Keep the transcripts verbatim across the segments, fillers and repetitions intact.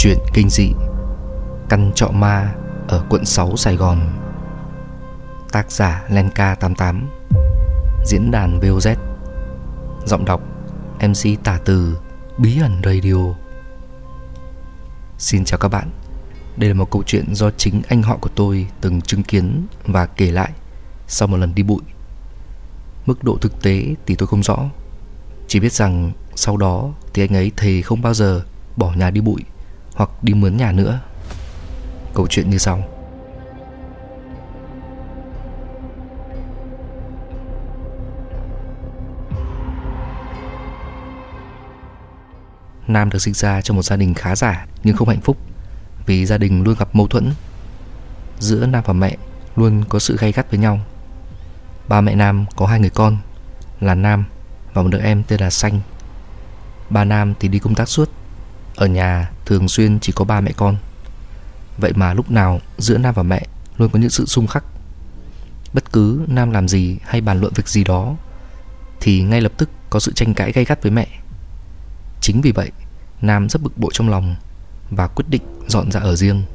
Chuyện kinh dị Căn trọ ma ở quận sáu Sài Gòn. Tác giả Lenka tám tám. Diễn đàn vê o zét. Giọng đọc em xê Tả Từ, Bí ẩn Radio. Xin chào các bạn. Đây là một câu chuyện do chính anh họ của tôi từng chứng kiến và kể lại sau một lần đi bụi. Mức độ thực tế thì tôi không rõ, chỉ biết rằng sau đó thì anh ấy thề không bao giờ bỏ nhà đi bụi hoặc đi mướn nhà nữa. Câu chuyện như sau. Nam được sinh ra trong một gia đình khá giả nhưng không hạnh phúc, vì gia đình luôn gặp mâu thuẫn. Giữa Nam và mẹ luôn có sự gay gắt với nhau. Ba mẹ Nam có hai người con là Nam và một đứa em tên là Xanh. Ba Nam thì đi công tác suốt, ở nhà thường xuyên chỉ có ba mẹ con. Vậy mà lúc nào giữa Nam và mẹ luôn có những sự xung khắc. Bất cứ Nam làm gì hay bàn luận việc gì đó thì ngay lập tức có sự tranh cãi gay gắt với mẹ. Chính vì vậy Nam rất bực bội trong lòng và quyết định dọn ra ở riêng.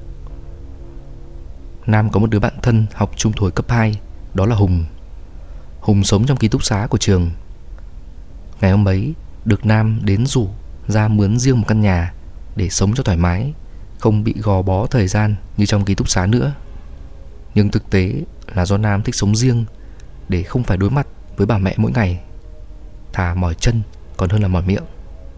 Nam có một đứa bạn thân học chung tuổi cấp hai, đó là Hùng. Hùng sống trong ký túc xá của trường. Ngày hôm ấy được Nam đến rủ ra mướn riêng một căn nhà để sống cho thoải mái, không bị gò bó thời gian như trong ký túc xá nữa. Nhưng thực tế là do Nam thích sống riêng để không phải đối mặt với bà mẹ mỗi ngày, thà mỏi chân còn hơn là mỏi miệng.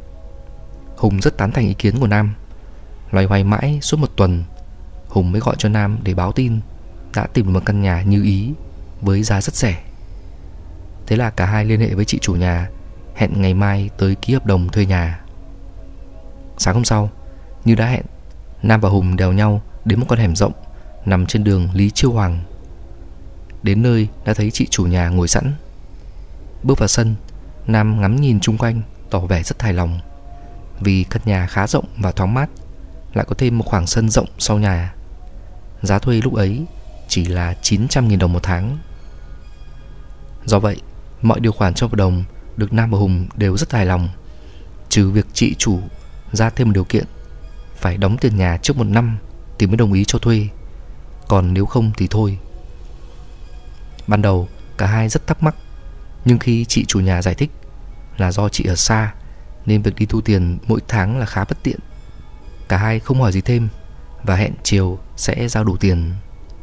Hùng rất tán thành ý kiến của Nam. Loay hoay mãi suốt một tuần, Hùng mới gọi cho Nam để báo tin đã tìm được một căn nhà như ý với giá rất rẻ. Thế là cả hai liên hệ với chị chủ nhà, hẹn ngày mai tới ký hợp đồng thuê nhà. Sáng hôm sau, như đã hẹn, Nam và Hùng đèo nhau đến một con hẻm rộng nằm trên đường Lý Chiêu Hoàng. Đến nơi đã thấy chị chủ nhà ngồi sẵn. Bước vào sân, Nam ngắm nhìn chung quanh, tỏ vẻ rất hài lòng, vì căn nhà khá rộng và thoáng mát, lại có thêm một khoảng sân rộng sau nhà. Giá thuê lúc ấy chỉ là chín trăm nghìn đồng một tháng. Do vậy, mọi điều khoản trong hợp đồng được Nam và Hùng đều rất hài lòng, trừ việc chị chủ ra thêm một điều kiện, phải đóng tiền nhà trước một năm thì mới đồng ý cho thuê, còn nếu không thì thôi. Ban đầu cả hai rất thắc mắc, nhưng khi chị chủ nhà giải thích là do chị ở xa nên việc đi thu tiền mỗi tháng là khá bất tiện, cả hai không hỏi gì thêm và hẹn chiều sẽ giao đủ tiền.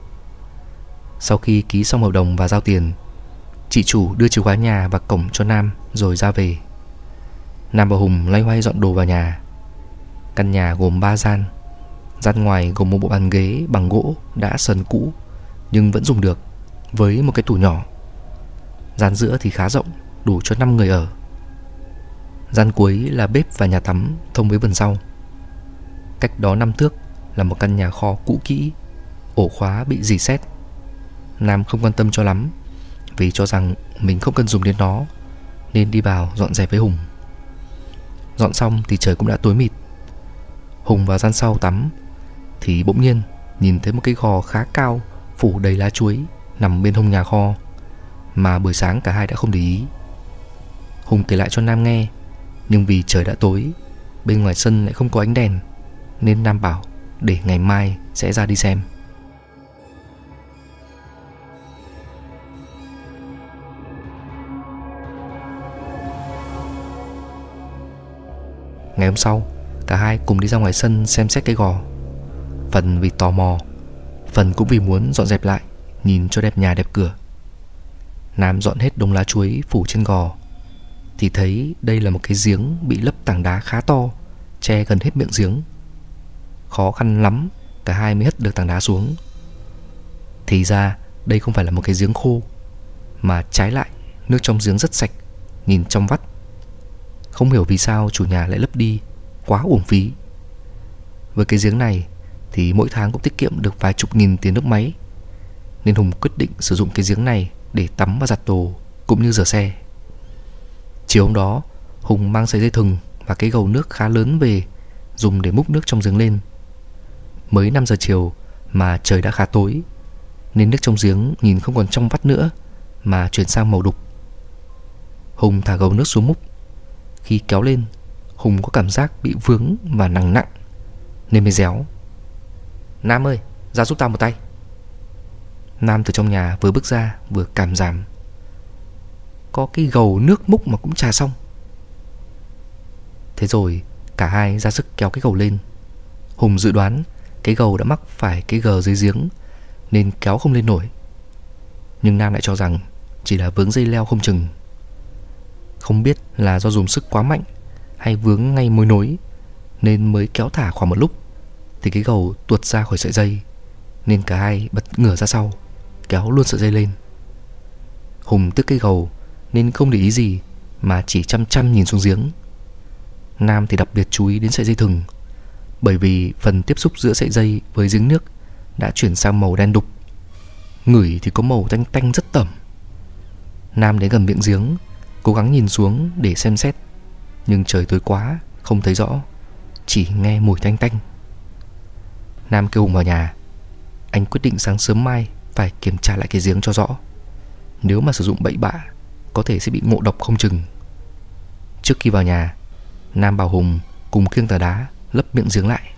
Sau khi ký xong hợp đồng và giao tiền, chị chủ đưa chìa khóa nhà và cổng cho Nam rồi ra về. Nam và Hùng loay hoay dọn đồ vào nhà. Căn nhà gồm ba gian. Gian ngoài gồm một bộ bàn ghế bằng gỗ đã sần cũ nhưng vẫn dùng được, với một cái tủ nhỏ. Gian giữa thì khá rộng, đủ cho năm người ở. Gian cuối là bếp và nhà tắm thông với vườn sau. Cách đó năm thước là một căn nhà kho cũ kỹ, ổ khóa bị rỉ sét. Nam không quan tâm cho lắm, vì cho rằng mình không cần dùng đến nó, nên đi vào dọn dẹp với Hùng. Dọn xong thì trời cũng đã tối mịt. Hùng vào gian sau tắm thì bỗng nhiên nhìn thấy một cái gò khá cao phủ đầy lá chuối nằm bên hông nhà kho, mà buổi sáng cả hai đã không để ý. Hùng kể lại cho Nam nghe, nhưng vì trời đã tối, bên ngoài sân lại không có ánh đèn, nên Nam bảo để ngày mai sẽ ra đi xem. Ngày hôm sau, cả hai cùng đi ra ngoài sân xem xét cái gò. Phần vì tò mò, phần cũng vì muốn dọn dẹp lại, nhìn cho đẹp nhà đẹp cửa. Nam dọn hết đống lá chuối phủ trên gò thì thấy đây là một cái giếng bị lấp tảng đá khá to, che gần hết miệng giếng. Khó khăn lắm cả hai mới hất được tảng đá xuống. Thì ra đây không phải là một cái giếng khô, mà trái lại nước trong giếng rất sạch, nhìn trong vắt. Không hiểu vì sao chủ nhà lại lấp đi, quá uổng phí. Với cái giếng này thì mỗi tháng cũng tiết kiệm được vài chục nghìn tiền nước máy, nên Hùng quyết định sử dụng cái giếng này để tắm và giặt đồ cũng như rửa xe. Chiều hôm đó, Hùng mang sợi dây thừng và cái gầu nước khá lớn về, dùng để múc nước trong giếng lên. Mới năm giờ chiều mà trời đã khá tối, nên nước trong giếng nhìn không còn trong vắt nữa mà chuyển sang màu đục. Hùng thả gầu nước xuống múc. Khi kéo lên, Hùng có cảm giác bị vướng và nặng nặng. nên mới réo. Nam ơi, ra giúp tao một tay. Nam từ trong nhà vừa bước ra vừa cảm giảm. Có cái gầu nước múc mà cũng chà xong. Thế rồi cả hai ra sức kéo cái gầu lên. Hùng dự đoán cái gầu đã mắc phải cái gờ dưới giếng nên kéo không lên nổi. Nhưng Nam lại cho rằng chỉ là vướng dây leo không chừng. Không biết là do dùng sức quá mạnh hay vướng ngay mối nối nên mới kéo thả khoảng một lúc thì cái gầu tuột ra khỏi sợi dây, nên cả hai bật ngửa ra sau, kéo luôn sợi dây lên. Hùng tức cái gầu nên không để ý gì mà chỉ chăm chăm nhìn xuống giếng. Nam thì đặc biệt chú ý đến sợi dây thừng, bởi vì phần tiếp xúc giữa sợi dây với giếng nước đã chuyển sang màu đen đục. Ngửi thì có màu tanh tanh rất tẩm. Nam đến gần miệng giếng, cố gắng nhìn xuống để xem xét, nhưng trời tối quá, không thấy rõ, chỉ nghe mùi tanh tanh. Nam kêu Hùng vào nhà. Anh quyết định sáng sớm mai phải kiểm tra lại cái giếng cho rõ. Nếu mà sử dụng bậy bạ có thể sẽ bị ngộ độc không chừng. Trước khi vào nhà, Nam bảo Hùng cùng khiêng tảng đá lấp miệng giếng lại.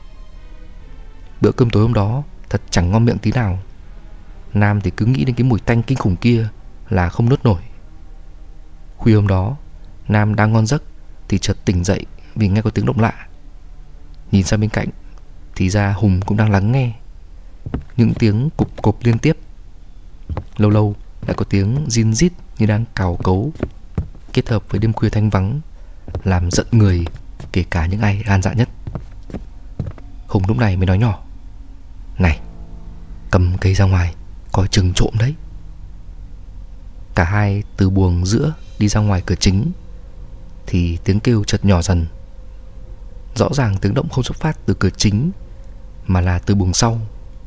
Bữa cơm tối hôm đó thật chẳng ngon miệng tí nào. Nam thì cứ nghĩ đến cái mùi tanh kinh khủng kia là không nuốt nổi. Khuya hôm đó, Nam đang ngon giấc thì chợt tỉnh dậy vì nghe có tiếng động lạ. Nhìn sang bên cạnh thì ra Hùng cũng đang lắng nghe. Những tiếng cục cộp liên tiếp. Lâu lâu lại có tiếng rin rít như đang cào cấu, kết hợp với đêm khuya thanh vắng, làm giận người kể cả những ai gan dạ nhất. Hùng lúc này mới nói nhỏ: Này, cầm cây ra ngoài, coi chừng trộm đấy. Cả hai từ buồng giữa đi ra ngoài cửa chính thì tiếng kêu chợt nhỏ dần. Rõ ràng tiếng động không xuất phát từ cửa chính mà là từ buồng sau.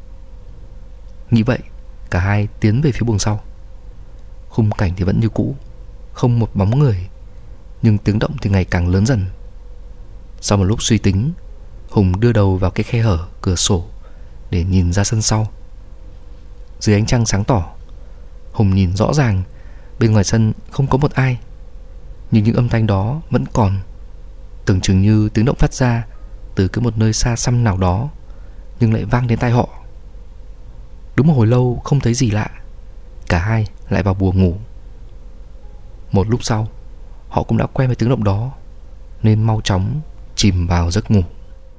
Nghĩ vậy, cả hai tiến về phía buồng sau. Khung cảnh thì vẫn như cũ, không một bóng người, nhưng tiếng động thì ngày càng lớn dần. Sau một lúc suy tính, Hùng đưa đầu vào cái khe hở cửa sổ để nhìn ra sân sau. Dưới ánh trăng sáng tỏ, Hùng nhìn rõ ràng bên ngoài sân không có một ai, nhưng những âm thanh đó vẫn còn, tưởng chừng như tiếng động phát ra từ cái một nơi xa xăm nào đó, nhưng lại vang đến tai họ. Đúng một hồi lâu không thấy gì lạ, cả hai lại vào buồng ngủ. Một lúc sau, họ cũng đã quen với tiếng động đó nên mau chóng chìm vào giấc ngủ.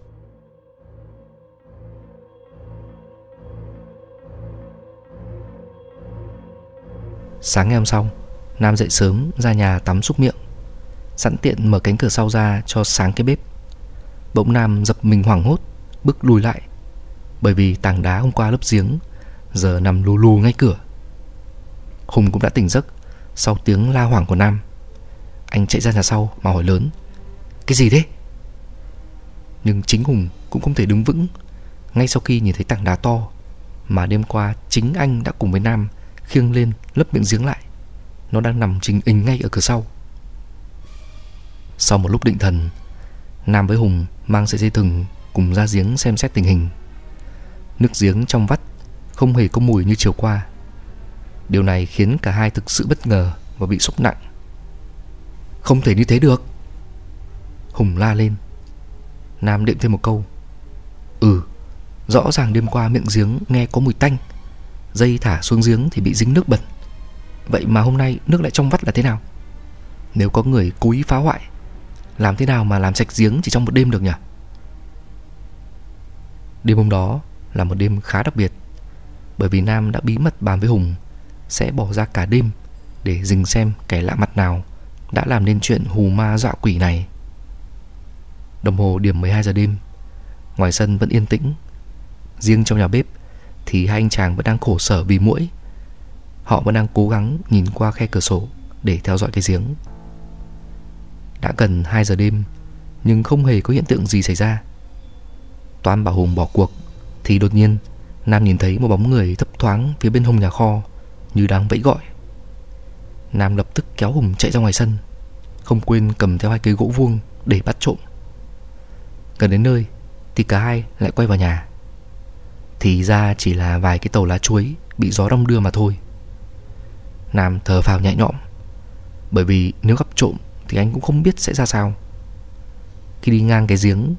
Sáng ngày hôm sau, Nam dậy sớm ra nhà tắm súc miệng, sẵn tiện mở cánh cửa sau ra cho sáng cái bếp. Bỗng Nam giật mình hoảng hốt, bước lùi lại, bởi vì tảng đá hôm qua lấp giếng giờ nằm lù lù ngay cửa. Hùng cũng đã tỉnh giấc sau tiếng la hoảng của Nam. Anh chạy ra nhà sau mà hỏi lớn: Cái gì thế? Nhưng chính Hùng cũng không thể đứng vững ngay sau khi nhìn thấy tảng đá to mà đêm qua chính anh đã cùng với Nam khiêng lên lấp miệng giếng lại. Nó đang nằm chính ình ngay ở cửa sau. Sau một lúc định thần, Nam với Hùng mang sợi dây thừng cùng ra giếng xem xét tình hình. Nước giếng trong vắt không hề có mùi như chiều qua. Điều này khiến cả hai thực sự bất ngờ và bị sốc nặng. Không thể như thế được, Hùng la lên. Nam đệm thêm một câu: Ừ, rõ ràng đêm qua miệng giếng nghe có mùi tanh, dây thả xuống giếng thì bị dính nước bẩn. Vậy mà hôm nay nước lại trong vắt là thế nào? Nếu có người cố ý phá hoại, làm thế nào mà làm sạch giếng chỉ trong một đêm được nhỉ? Đêm hôm đó là một đêm khá đặc biệt, bởi vì Nam đã bí mật bàn với Hùng sẽ bỏ ra cả đêm để rình xem kẻ lạ mặt nào đã làm nên chuyện hù ma dọa quỷ này. Đồng hồ điểm mười hai giờ đêm, ngoài sân vẫn yên tĩnh. Riêng trong nhà bếp thì hai anh chàng vẫn đang khổ sở vì muỗi. Họ vẫn đang cố gắng nhìn qua khe cửa sổ để theo dõi cái giếng. Đã gần hai giờ đêm nhưng không hề có hiện tượng gì xảy ra. Toán bảo Hùng bỏ cuộc thì đột nhiên Nam nhìn thấy một bóng người thấp thoáng phía bên hông nhà kho, như đang vẫy gọi. Nam lập tức kéo Hùng chạy ra ngoài sân, không quên cầm theo hai cây gỗ vuông để bắt trộm. Gần đến nơi thì cả hai lại quay vào nhà. Thì ra chỉ là vài cái tàu lá chuối bị gió đong đưa mà thôi. Nam thở phào nhẹ nhõm, bởi vì nếu gặp trộm thì anh cũng không biết sẽ ra sao. Khi đi ngang cái giếng,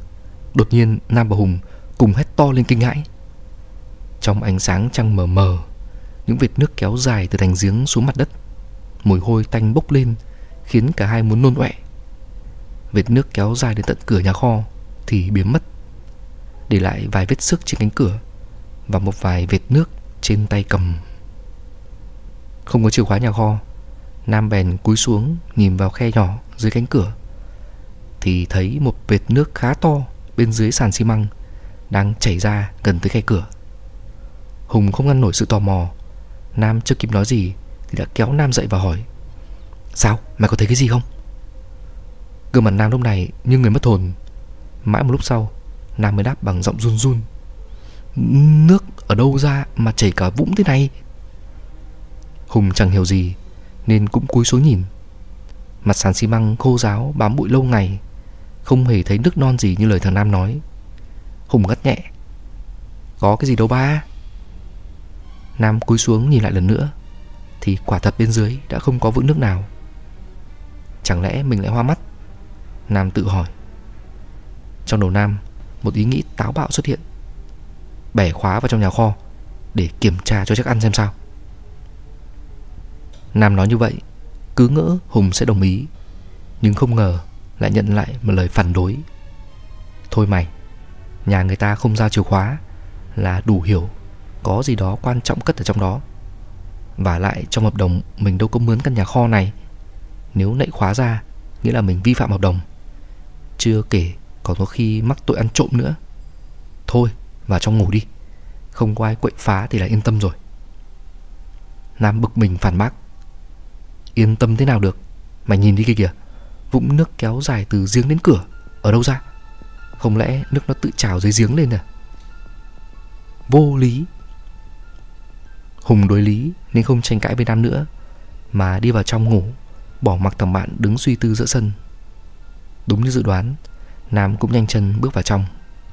Đột nhiên Nam và Hùng cùng hét to lên kinh hãi. Trong ánh sáng trăng mờ mờ, những vệt nước kéo dài từ thành giếng xuống mặt đất. Mùi hôi tanh bốc lên khiến cả hai muốn nôn ọe. Vệt nước kéo dài đến tận cửa nhà kho thì biến mất, để lại vài vết xước trên cánh cửa và một vài vệt nước trên tay cầm. Không có chìa khóa nhà kho, Nam bèn cúi xuống nhìn vào khe nhỏ dưới cánh cửa, thì thấy một vệt nước khá to bên dưới sàn xi măng đang chảy ra gần tới khe cửa. Hùng không ngăn nổi sự tò mò. Nam chưa kịp nói gì thì đã kéo Nam dậy và hỏi: "Sao? Mày có thấy cái gì không?" Gương mặt Nam lúc này như người mất hồn. Mãi một lúc sau, Nam mới đáp bằng giọng run run: "Nước ở đâu ra mà chảy cả vũng thế này?" Hùng chẳng hiểu gì nên cũng cúi xuống nhìn. Mặt sàn xi măng khô ráo bám bụi lâu ngày, không hề thấy nước non gì như lời thằng Nam nói. Hùng gắt nhẹ: "Có cái gì đâu ba." Nam cúi xuống nhìn lại lần nữa thì quả thật bên dưới đã không có vũng nước nào. Chẳng lẽ mình lại hoa mắt? Nam tự hỏi. Trong đầu Nam, một ý nghĩ táo bạo xuất hiện: bẻ khóa vào trong nhà kho để kiểm tra cho chắc ăn xem sao. Nam nói như vậy cứ ngỡ Hùng sẽ đồng ý, nhưng không ngờ lại nhận lại một lời phản đối: "Thôi mày, nhà người ta không giao chìa khóa là đủ hiểu có gì đó quan trọng cất ở trong đó. Và lại trong hợp đồng mình đâu có mướn căn nhà kho này. Nếu nậy khóa ra nghĩa là mình vi phạm hợp đồng. Chưa kể còn có khi mắc tội ăn trộm nữa. Thôi vào trong ngủ đi, không có ai quậy phá thì là yên tâm rồi." Nam bực mình phản bác: "Yên tâm thế nào được? Mày nhìn đi kia kìa, vũng nước kéo dài từ giếng đến cửa, ở đâu ra? Không lẽ nước nó tự trào dưới giếng lên à?" Vô lý. Hùng đối lý nên không tranh cãi với Nam nữa, mà đi vào trong ngủ, bỏ mặc thằng bạn đứng suy tư giữa sân. Đúng như dự đoán, Nam cũng nhanh chân bước vào trong.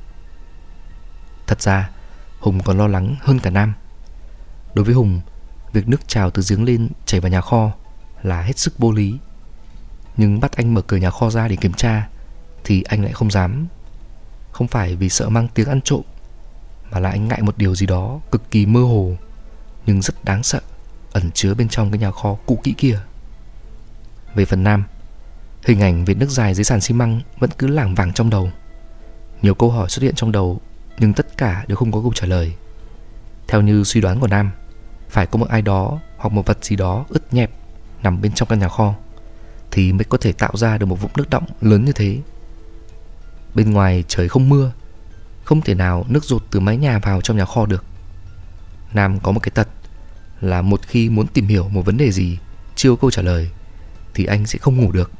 Thật ra Hùng còn lo lắng hơn cả Nam. Đối với Hùng, việc nước trào từ giếng lên chảy vào nhà kho là hết sức vô lý. Nhưng bắt anh mở cửa nhà kho ra để kiểm tra thì anh lại không dám. Không phải vì sợ mang tiếng ăn trộm, mà là anh ngại một điều gì đó cực kỳ mơ hồ nhưng rất đáng sợ ẩn chứa bên trong cái nhà kho cũ kỹ kia. Về phần Nam, hình ảnh vệt nước dài dưới sàn xi măng vẫn cứ lảng vảng trong đầu. Nhiều câu hỏi xuất hiện trong đầu, nhưng tất cả đều không có câu trả lời. Theo như suy đoán của Nam, phải có một ai đó hoặc một vật gì đó ướt nhẹp nằm bên trong căn nhà kho thì mới có thể tạo ra được một vũng nước đọng lớn như thế. Bên ngoài trời không mưa, không thể nào nước dột từ mái nhà vào trong nhà kho được. Nam có một cái tật là một khi muốn tìm hiểu một vấn đề gì chưa có câu trả lời thì anh sẽ không ngủ được.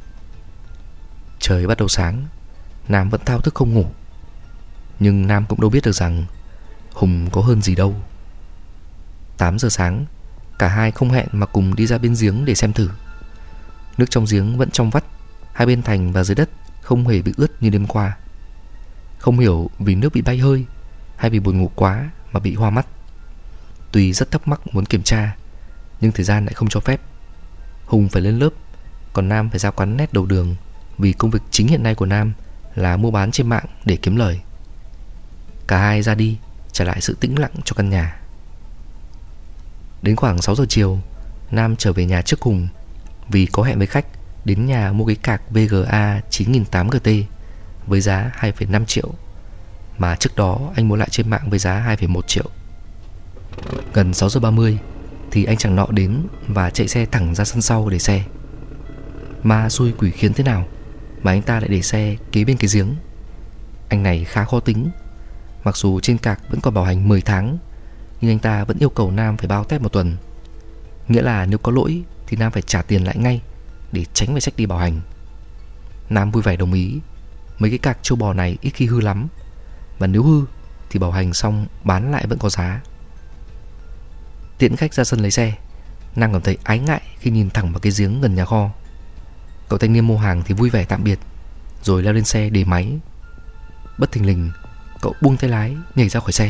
Trời bắt đầu sáng, Nam vẫn thao thức không ngủ. Nhưng Nam cũng đâu biết được rằng Hùng có hơn gì đâu. Tám giờ sáng, cả hai không hẹn mà cùng đi ra bên giếng để xem thử. Nước trong giếng vẫn trong vắt, hai bên thành và dưới đất không hề bị ướt như đêm qua. Không hiểu vì nước bị bay hơi hay vì buồn ngủ quá mà bị hoa mắt. Tuy rất thắc mắc muốn kiểm tra, nhưng thời gian lại không cho phép. Hùng phải lên lớp, còn Nam phải ra quán nét đầu đường, vì công việc chính hiện nay của Nam là mua bán trên mạng để kiếm lời. Cả hai ra đi, trả lại sự tĩnh lặng cho căn nhà. Đến khoảng sáu giờ chiều, Nam trở về nhà trước Hùng, vì có hẹn với khách đến nhà mua cái cạc vê giê a chín nghìn tám trăm giê tê với giá hai phẩy năm triệu, mà trước đó anh mua lại trên mạng với giá hai phẩy một triệu. Gần sáu giờ ba mươi thì anh chàng nọ đến và chạy xe thẳng ra sân sau để xe. Ma xui quỷ khiến thế nào mà anh ta lại để xe kế bên cái giếng. Anh này khá khó tính. Mặc dù trên cạc vẫn còn bảo hành mười tháng, nhưng anh ta vẫn yêu cầu Nam phải bao test một tuần. Nghĩa là nếu có lỗi thì Nam phải trả tiền lại ngay để tránh phải xách đi bảo hành. Nam vui vẻ đồng ý. Mấy cái cạc trâu bò này ít khi hư lắm, và nếu hư thì bảo hành xong bán lại vẫn có giá. Tiễn khách ra sân lấy xe, Nam cảm thấy ái ngại khi nhìn thẳng vào cái giếng gần nhà kho. Cậu thanh niên mua hàng thì vui vẻ tạm biệt, rồi leo lên xe để máy. Bất thình lình, cậu buông tay lái nhảy ra khỏi xe.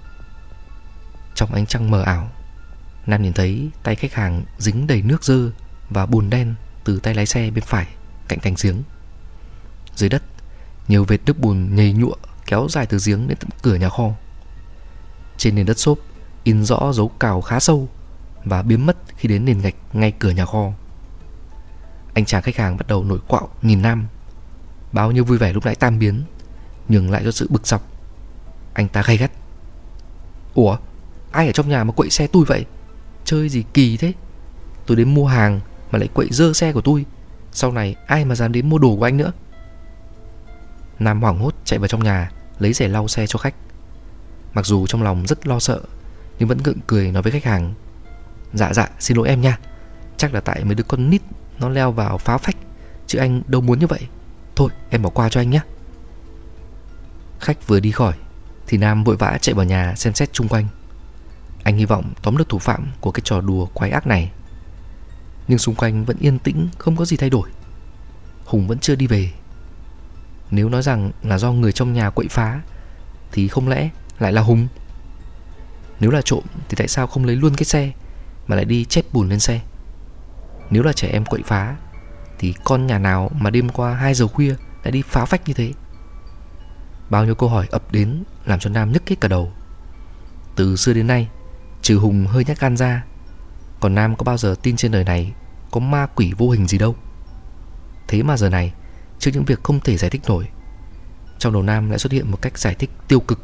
Trong ánh trăng mờ ảo, Nam nhìn thấy tay khách hàng dính đầy nước dơ và bùn đen từ tay lái xe bên phải cạnh thành giếng. Dưới đất, nhiều vệt nước bùn nhầy nhụa kéo dài từ giếng đến tận cửa nhà kho. Trên nền đất xốp in rõ dấu cào khá sâu và biến mất khi đến nền gạch ngay cửa nhà kho. Anh chàng khách hàng bắt đầu nổi quạo nhìn Nam. Bao nhiêu vui vẻ lúc nãy tan biến, nhường lại cho sự bực dọc. Anh ta gay gắt: Ủa, ai ở trong nhà mà quậy xe tôi vậy? Chơi gì kỳ thế? Tôi đến mua hàng mà lại quậy dơ xe của tôi. Sau này ai mà dám đến mua đồ của anh nữa. Nam hoảng hốt chạy vào trong nhà, lấy rẻ lau xe cho khách. Mặc dù trong lòng rất lo sợ, nhưng vẫn gượng cười nói với khách hàng: Dạ dạ, xin lỗi em nha. Chắc là tại mấy đứa con nít nó leo vào phá phách, chứ anh đâu muốn như vậy. Thôi em bỏ qua cho anh nhé. Khách vừa đi khỏi thì Nam vội vã chạy vào nhà xem xét chung quanh. Anh hy vọng tóm được thủ phạm của cái trò đùa quái ác này. Nhưng xung quanh vẫn yên tĩnh, không có gì thay đổi. Hùng vẫn chưa đi về. Nếu nói rằng là do người trong nhà quậy phá thì không lẽ lại là Hùng? Nếu là trộm thì tại sao không lấy luôn cái xe mà lại đi chét bùn lên xe? Nếu là trẻ em quậy phá thì con nhà nào mà đêm qua hai giờ khuya lại đi phá phách như thế? Bao nhiêu câu hỏi ập đến làm cho Nam nhức hết cả đầu. Từ xưa đến nay, trừ Hùng hơi nhát gan ra, còn Nam có bao giờ tin trên đời này có ma quỷ vô hình gì đâu. Thế mà giờ này, trước những việc không thể giải thích nổi, trong đầu Nam lại xuất hiện một cách giải thích tiêu cực.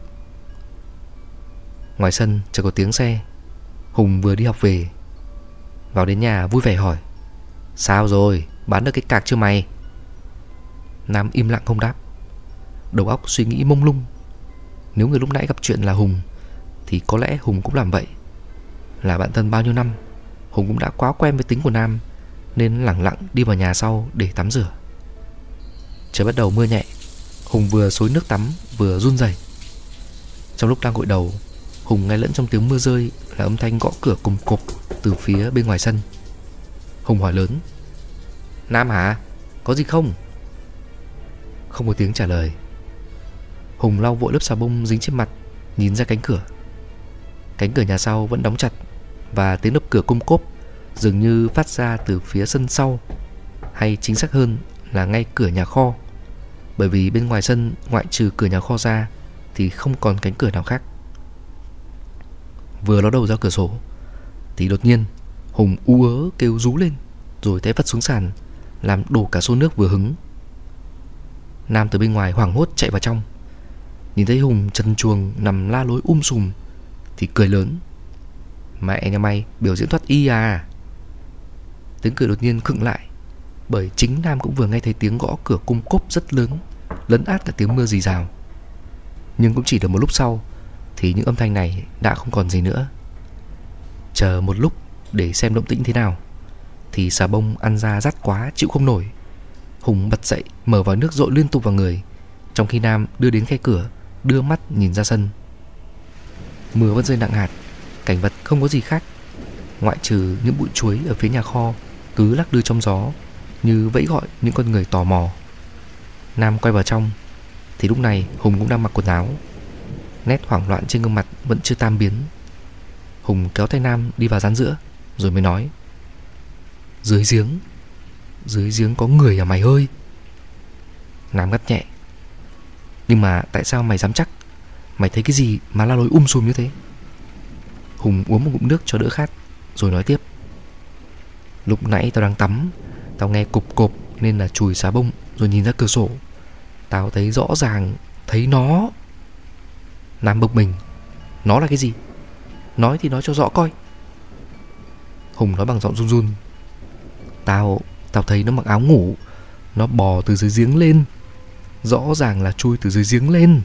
Ngoài sân chợt có tiếng xe. Hùng vừa đi học về. Vào đến nhà vui vẻ hỏi: Sao rồi, bán được cái cạc chưa mày? Nam im lặng không đáp. Đầu óc suy nghĩ mông lung. Nếu người lúc nãy gặp chuyện là Hùng thì có lẽ Hùng cũng làm vậy. Là bạn thân bao nhiêu năm, Hùng cũng đã quá quen với tính của Nam, nên lẳng lặng đi vào nhà sau để tắm rửa. Trời bắt đầu mưa nhẹ. Hùng vừa xối nước tắm vừa run rẩy. Trong lúc đang gội đầu, Hùng nghe lẫn trong tiếng mưa rơi là âm thanh gõ cửa cồm cộp từ phía bên ngoài sân. Hùng hỏi lớn: Nam hả? Có gì không? Không có tiếng trả lời. Hùng lau vội lớp xà bông dính trên mặt, nhìn ra cánh cửa. Cánh cửa nhà sau vẫn đóng chặt, và tiếng đập cửa côm cốp dường như phát ra từ phía sân sau, hay chính xác hơn là ngay cửa nhà kho. Bởi vì bên ngoài sân, ngoại trừ cửa nhà kho ra thì không còn cánh cửa nào khác. Vừa ló đầu ra cửa sổ thì đột nhiên Hùng ú ớ kêu rú lên, rồi té vắt xuống sàn, làm đổ cả xô nước vừa hứng. Nam từ bên ngoài hoảng hốt chạy vào trong, nhìn thấy Hùng trần truồng nằm la lối um sùm thì cười lớn: Mẹ nhà mày biểu diễn thoát y à? Tiếng cười đột nhiên khựng lại, bởi chính Nam cũng vừa nghe thấy tiếng gõ cửa cung cốp rất lớn, lấn át cả tiếng mưa rì rào. Nhưng cũng chỉ được một lúc sau thì những âm thanh này đã không còn gì nữa. Chờ một lúc để xem động tĩnh thế nào thì xà bông ăn ra rát quá chịu không nổi. Hùng bật dậy mở vòi nước dội liên tục vào người, trong khi Nam đưa đến khe cửa, đưa mắt nhìn ra sân. Mưa vẫn rơi nặng hạt, cảnh vật không có gì khác, ngoại trừ những bụi chuối ở phía nhà kho cứ lắc lư trong gió, như vẫy gọi những con người tò mò. Nam quay vào trong thì lúc này Hùng cũng đang mặc quần áo. Nét hoảng loạn trên gương mặt vẫn chưa tan biến. Hùng kéo tay Nam đi vào gian giữa, rồi mới nói: Dưới giếng, dưới giếng có người à mày ơi? Nam gắt nhẹ: Nhưng mà tại sao mày dám chắc? Mày thấy cái gì mà la lối um sùm như thế? Hùng uống một ngụm nước cho đỡ khát, rồi nói tiếp: Lúc nãy tao đang tắm, tao nghe cộp cộp nên là chùi xà bông, rồi nhìn ra cửa sổ. Tao thấy rõ ràng, thấy nó. Nam bực mình: Nó là cái gì? Nói thì nói cho rõ coi. Hùng nói bằng giọng run run: Tao, tao thấy nó mặc áo ngủ, nó bò từ dưới giếng lên. Rõ ràng là chui từ dưới giếng lên.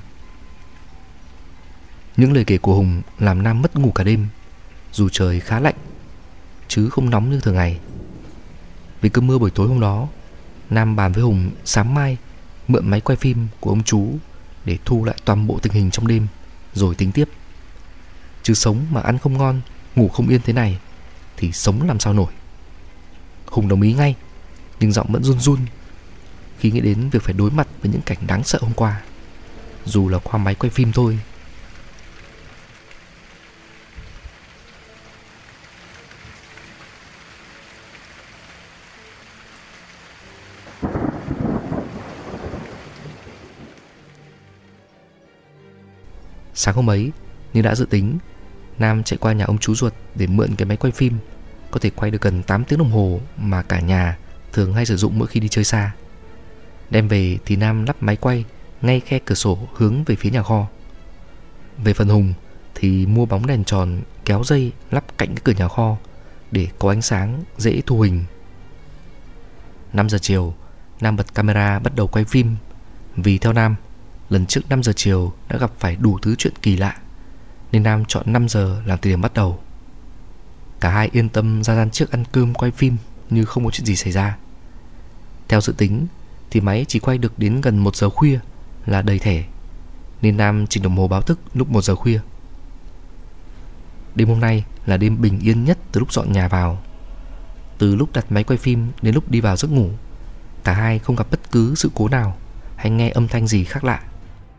Những lời kể của Hùng làm Nam mất ngủ cả đêm, dù trời khá lạnh, chứ không nóng như thường ngày. Vì cơn mưa buổi tối hôm đó, Nam bàn với Hùng sáng mai mượn máy quay phim của ông chú để thu lại toàn bộ tình hình trong đêm, rồi tính tiếp. Chứ sống mà ăn không ngon, ngủ không yên thế này thì sống làm sao nổi. Hùng đồng ý ngay, nhưng giọng vẫn run run khi nghĩ đến việc phải đối mặt với những cảnh đáng sợ hôm qua, dù là qua máy quay phim thôi. Sáng hôm ấy, như đã dự tính, Nam chạy qua nhà ông chú ruột để mượn cái máy quay phim có thể quay được gần tám tiếng đồng hồ mà cả nhà thường hay sử dụng mỗi khi đi chơi xa. Đem về thì Nam lắp máy quay ngay khe cửa sổ hướng về phía nhà kho. Về phần Hùng thì mua bóng đèn tròn kéo dây lắp cạnh cái cửa nhà kho để có ánh sáng dễ thu hình. Năm giờ chiều, Nam bật camera bắt đầu quay phim. Vì theo Nam, lần trước năm giờ chiều đã gặp phải đủ thứ chuyện kỳ lạ, nên Nam chọn năm giờ làm thời điểm bắt đầu. Cả hai yên tâm ra gian trước ăn cơm quay phim như không có chuyện gì xảy ra. Theo dự tính thì máy chỉ quay được đến gần một giờ khuya là đầy thẻ, nên Nam chỉnh đồng hồ báo thức lúc một giờ khuya. Đêm hôm nay là đêm bình yên nhất từ lúc dọn nhà vào. Từ lúc đặt máy quay phim đến lúc đi vào giấc ngủ, cả hai không gặp bất cứ sự cố nào hay nghe âm thanh gì khác lạ.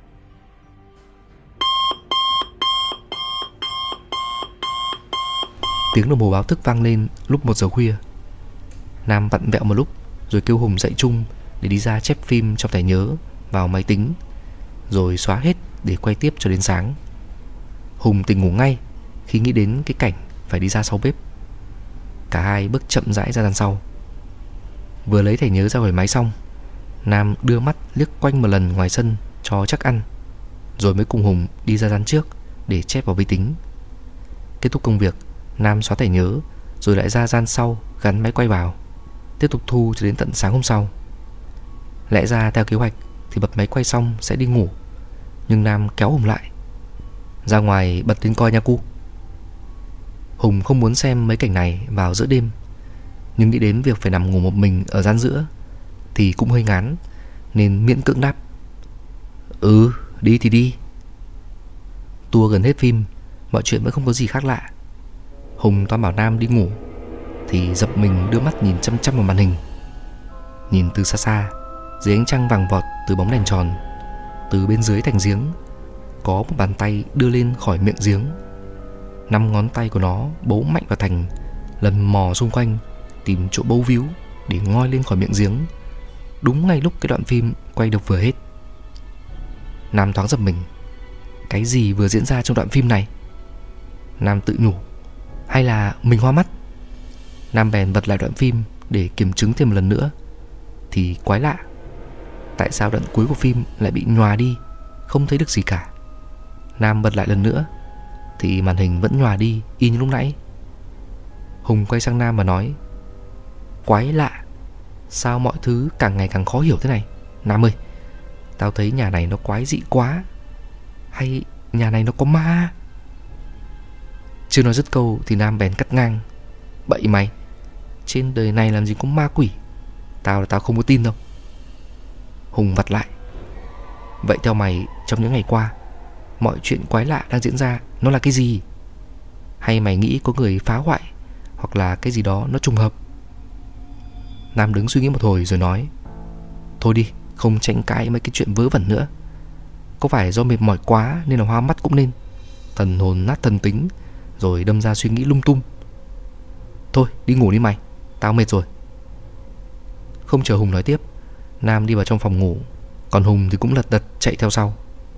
Tiếng đồng hồ báo thức vang lên lúc một giờ khuya. Nam vặn vẹo một lúc rồi kêu Hùng dậy chung để đi ra chép phim trong thẻ nhớ vào máy tính, rồi xóa hết để quay tiếp cho đến sáng. Hùng tỉnh ngủ ngay khi nghĩ đến cái cảnh phải đi ra sau bếp. Cả hai bước chậm rãi ra gian sau. Vừa lấy thẻ nhớ ra khỏi máy xong, Nam đưa mắt liếc quanh một lần ngoài sân cho chắc ăn, rồi mới cùng Hùng đi ra gian trước để chép vào vi tính. Kết thúc công việc, Nam xóa thẻ nhớ rồi lại ra gian sau gắn máy quay vào, tiếp tục thu cho đến tận sáng hôm sau. Lẽ ra theo kế hoạch thì bật máy quay xong sẽ đi ngủ, nhưng Nam kéo Hùng lại. Ra ngoài bật lên coi nha cu. Hùng không muốn xem mấy cảnh này vào giữa đêm, nhưng nghĩ đến việc phải nằm ngủ một mình ở gian giữa thì cũng hơi ngán, nên miễn cưỡng đáp: Ừ, đi thì đi. Tua gần hết phim, mọi chuyện vẫn không có gì khác lạ. Hùng toan bảo Nam đi ngủ thì giật mình đưa mắt nhìn chăm chăm vào màn hình. Nhìn từ xa xa, dưới ánh trăng vàng vọt từ bóng đèn tròn, từ bên dưới thành giếng có một bàn tay đưa lên khỏi miệng giếng. Năm ngón tay của nó bấu mạnh vào thành, lần mò xung quanh tìm chỗ bấu víu để ngoi lên khỏi miệng giếng, đúng ngay lúc cái đoạn phim quay được vừa hết. Nam thoáng giật mình. Cái gì vừa diễn ra trong đoạn phim này? Nam tự nhủ. Hay là mình hoa mắt? Nam bèn bật lại đoạn phim để kiểm chứng thêm một lần nữa. Thì quái lạ, tại sao đoạn cuối của phim lại bị nhòa đi, không thấy được gì cả. Nam bật lại lần nữa thì màn hình vẫn nhòa đi y như lúc nãy. Hùng quay sang Nam và nói: Quái lạ, sao mọi thứ càng ngày càng khó hiểu thế này. Nam ơi, tao thấy nhà này nó quái dị quá. Hay nhà này nó có ma? Chưa nói dứt câu thì Nam bèn cắt ngang: Bậy mày, trên đời này làm gì có ma quỷ. Tao là tao không có tin đâu. Hùng vặt lại: Vậy theo mày, trong những ngày qua, mọi chuyện quái lạ đang diễn ra nó là cái gì? Hay mày nghĩ có người phá hoại, hoặc là cái gì đó nó trùng hợp? Nam đứng suy nghĩ một hồi rồi nói: Thôi đi, không tranh cãi mấy cái chuyện vớ vẩn nữa. Có phải do mệt mỏi quá nên là hoa mắt cũng nên, thần hồn nát thần tính, rồi đâm ra suy nghĩ lung tung. Thôi đi ngủ đi mày, tao mệt rồi. Không chờ Hùng nói tiếp, Nam đi vào trong phòng ngủ, còn Hùng thì cũng lật đật chạy theo sau.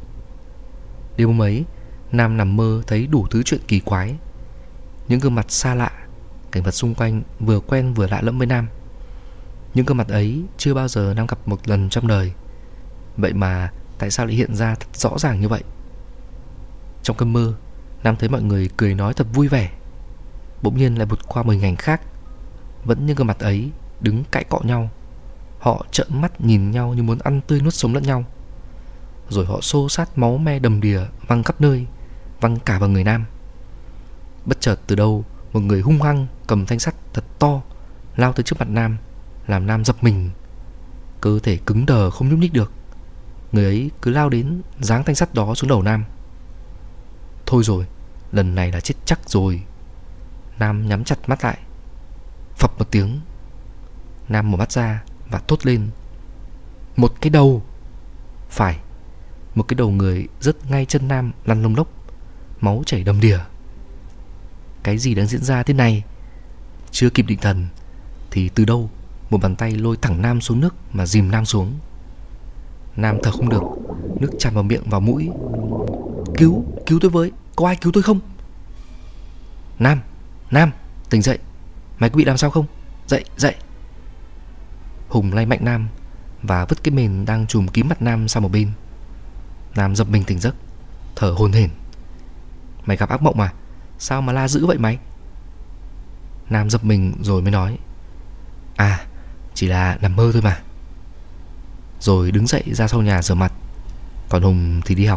Đêm hôm ấy, Nam nằm mơ thấy đủ thứ chuyện kỳ quái. Những gương mặt xa lạ, cảnh vật xung quanh vừa quen vừa lạ lẫm với Nam. Những gương mặt ấy chưa bao giờ Nam gặp một lần trong đời. Vậy mà tại sao lại hiện ra thật rõ ràng như vậy? Trong cơn mơ, Nam thấy mọi người cười nói thật vui vẻ. Bỗng nhiên lại vụt qua một hình ảnh khác. Vẫn những gương mặt ấy đứng cãi cọ nhau. Họ trợn mắt nhìn nhau như muốn ăn tươi nuốt sống lẫn nhau. Rồi họ xô sát máu me đầm đìa văng khắp nơi, văng cả vào người Nam. Bất chợt từ đâu một người hung hăng cầm thanh sắt thật to lao tới trước mặt Nam, làm Nam giật mình. Cơ thể cứng đờ không nhúc nhích được. Người ấy cứ lao đến giáng thanh sắt đó xuống đầu Nam. Thôi rồi, lần này là chết chắc rồi. Nam nhắm chặt mắt lại. Phập một tiếng, Nam mở mắt ra và thốt lên: Một cái đầu. Phải, một cái đầu người rớt ngay chân Nam lăn lông lốc, máu chảy đầm đìa. Cái gì đang diễn ra thế này? Chưa kịp định thần thì từ đâu một bàn tay lôi thẳng Nam xuống nước mà dìm Nam xuống. Nam thở không được, nước tràn vào miệng vào mũi. Cứu, cứu tôi với, có ai cứu tôi không? Nam, Nam, tỉnh dậy. Mày có bị làm sao không? Dậy, dậy. Hùng lay mạnh Nam và vứt cái mền đang trùm kín mặt Nam sang một bên. Nam giật mình tỉnh giấc, thở hổn hển. Mày gặp ác mộng à? Sao mà la dữ vậy mày? Nam giật mình rồi mới nói: À, chỉ là nằm mơ thôi mà. Rồi đứng dậy ra sau nhà rửa mặt. Còn Hùng thì đi học.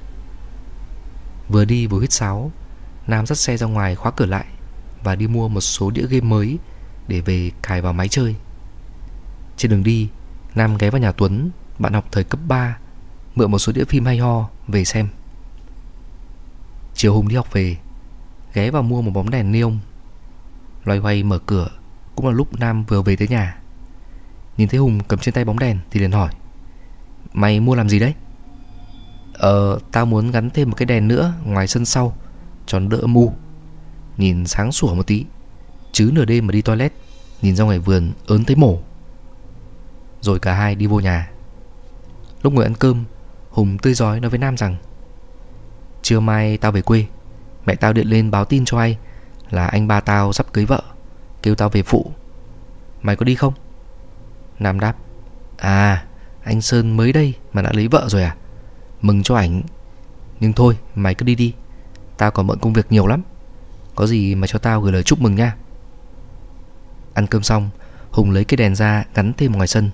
Vừa đi vừa huýt sáo, Nam dắt xe ra ngoài khóa cửa lại và đi mua một số đĩa game mới để về cài vào máy chơi. Trên đường đi, Nam ghé vào nhà Tuấn, bạn học thời cấp ba, mượn một số đĩa phim hay ho về xem. Chiều Hùng đi học về, ghé vào mua một bóng đèn neon. Loay hoay mở cửa cũng là lúc Nam vừa về tới nhà. Nhìn thấy Hùng cầm trên tay bóng đèn thì liền hỏi: Mày mua làm gì đấy? Ờ, tao muốn gắn thêm một cái đèn nữa ngoài sân sau cho nó đỡ mù, nhìn sáng sủa một tí, chứ nửa đêm mà đi toilet nhìn ra ngoài vườn ớn thấy mổ. Rồi cả hai đi vô nhà. Lúc ngồi ăn cơm, Hùng tươi rói nói với Nam rằng: Trưa mai tao về quê, mẹ tao điện lên báo tin cho ai là anh ba tao sắp cưới vợ, kêu tao về phụ. Mày có đi không? Nam đáp: À, anh Sơn mới đây mà đã lấy vợ rồi à? Mừng cho ảnh. Nhưng thôi, mày cứ đi đi, tao còn bận công việc nhiều lắm. Có gì mà cho tao gửi lời chúc mừng nha. Ăn cơm xong, Hùng lấy cái đèn ra gắn thêm ngoài sân.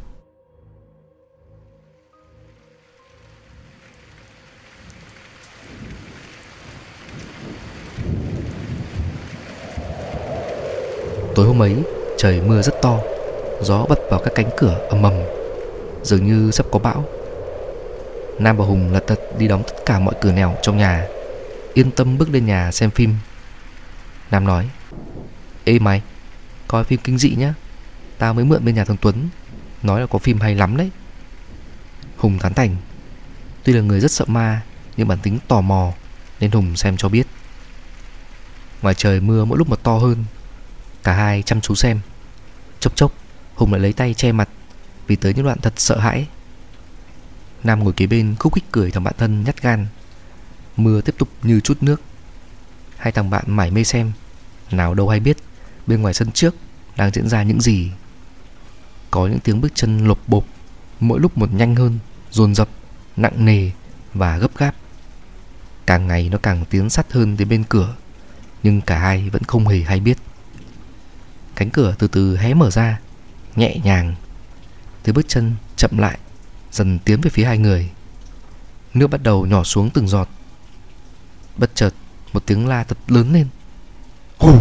Tối hôm ấy, trời mưa rất to, gió bật vào các cánh cửa ầm ầm, dường như sắp có bão. Nam và Hùng lật đật đi đóng tất cả mọi cửa nẻo trong nhà, yên tâm bước lên nhà xem phim. Nam nói: Ê mày, coi phim kinh dị nhá, tao mới mượn bên nhà thằng Tuấn, nói là có phim hay lắm đấy. Hùng tán thành. Tuy là người rất sợ ma, nhưng bản tính tò mò nên Hùng xem cho biết. Ngoài trời mưa mỗi lúc một to hơn. Cả hai chăm chú xem. Chốc chốc Hùng lại lấy tay che mặt vì tới những đoạn thật sợ hãi. Nam ngồi kế bên khúc khích cười thằng bạn thân nhát gan. Mưa tiếp tục như chút nước. Hai thằng bạn mải mê xem, nào đâu hay biết bên ngoài sân trước đang diễn ra những gì. Có những tiếng bước chân lộp bộp, mỗi lúc một nhanh hơn, dồn dập, nặng nề và gấp gáp. Càng ngày nó càng tiến sát hơn đến bên cửa, nhưng cả hai vẫn không hề hay biết. Cánh cửa từ từ hé mở ra, nhẹ nhàng. Tiếng bước chân chậm lại, dần tiến về phía hai người. Nước bắt đầu nhỏ xuống từng giọt. Bất chợt một tiếng la thật lớn lên: Hù!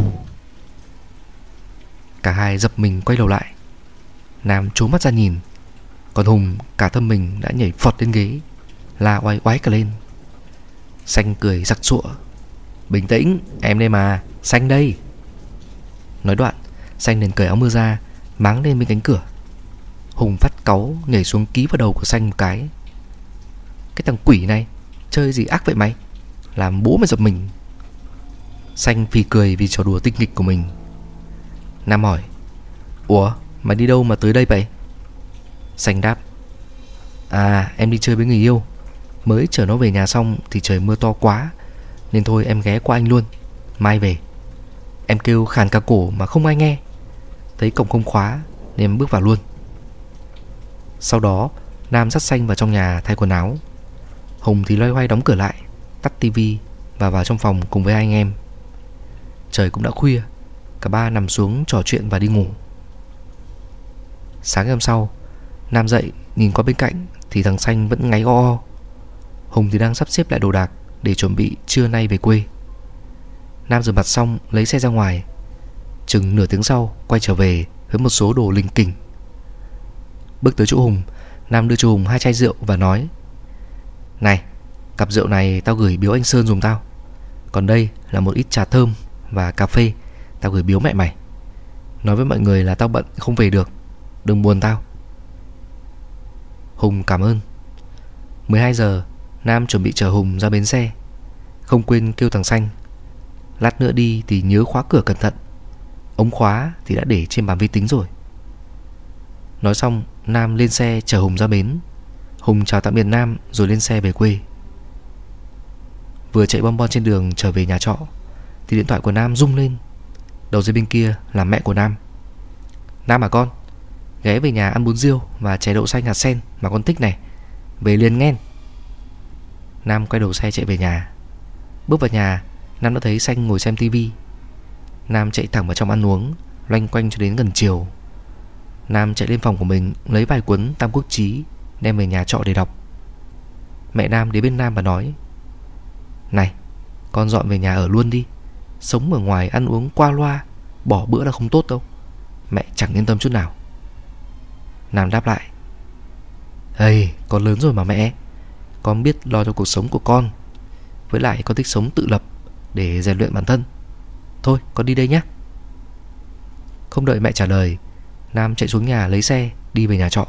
Cả hai giật mình quay đầu lại. Nam trố mắt ra nhìn, còn Hùng cả thân mình đã nhảy phọt lên ghế, la oai oái cả lên. Xanh cười giặc giụa: Bình tĩnh, em đây mà, Xanh đây. Nói đoạn, Xanh liền cởi áo mưa ra, máng lên bên cánh cửa. Hùng phát cáu nhảy xuống ký vào đầu của Xanh một cái. Cái thằng quỷ này chơi gì ác vậy mày, làm bố mày giật mình. Xanh phì cười vì trò đùa tinh nghịch của mình. Nam hỏi: Ủa, mày đi đâu mà tới đây vậy? Xanh đáp: À, em đi chơi với người yêu. Mới chở nó về nhà xong thì trời mưa to quá, nên thôi em ghé qua anh luôn, mai về. Em kêu khàn cả cổ mà không ai nghe. Thấy cổng không khóa nên em bước vào luôn. Sau đó Nam dắt Xanh vào trong nhà thay quần áo. Hùng thì loay hoay đóng cửa lại, tắt tivi và vào trong phòng cùng với hai anh em. Trời cũng đã khuya, cả ba nằm xuống trò chuyện và đi ngủ. Sáng ngày hôm sau, Nam dậy nhìn qua bên cạnh thì thằng Xanh vẫn ngáy o o. Hùng thì đang sắp xếp lại đồ đạc để chuẩn bị trưa nay về quê. Nam rửa mặt xong lấy xe ra ngoài. Chừng nửa tiếng sau quay trở về với một số đồ linh kỉnh. Bước tới chỗ Hùng, Nam đưa cho Hùng hai chai rượu và nói: Này, cặp rượu này tao gửi biếu anh Sơn dùng tao. Còn đây là một ít trà thơm và cà phê, tao gửi biếu mẹ mày. Nói với mọi người là tao bận không về được, đừng buồn tao. Hùng cảm ơn. mười hai giờ, Nam chuẩn bị chở Hùng ra bến xe. Không quên kêu thằng Xanh: Lát nữa đi thì nhớ khóa cửa cẩn thận. Ống khóa thì đã để trên bàn vi tính rồi. Nói xong, Nam lên xe chở Hùng ra bến. Hùng chào tạm biệt Nam rồi lên xe về quê. Vừa chạy bon bon trên đường trở về nhà trọ thì điện thoại của Nam rung lên. Đầu dây bên kia là mẹ của Nam. Nam à con, ghé về nhà ăn bún riêu và chè đậu xanh hạt sen mà con thích này, về liền nghe. Nam quay đầu xe chạy về nhà. Bước vào nhà, Nam đã thấy Xanh ngồi xem tivi. Nam chạy thẳng vào trong ăn uống, loanh quanh cho đến gần chiều. Nam chạy lên phòng của mình, lấy vài cuốn Tam Quốc Chí đem về nhà trọ để đọc. Mẹ Nam đến bên Nam và nói: Này, con dọn về nhà ở luôn đi. Sống ở ngoài ăn uống qua loa, bỏ bữa là không tốt đâu. Mẹ chẳng yên tâm chút nào. Nam đáp lại: Ây, con lớn rồi mà mẹ. Con biết lo cho cuộc sống của con. Với lại con thích sống tự lập để rèn luyện bản thân. Thôi con đi đây nhé. Không đợi mẹ trả lời, Nam chạy xuống nhà lấy xe đi về nhà trọ.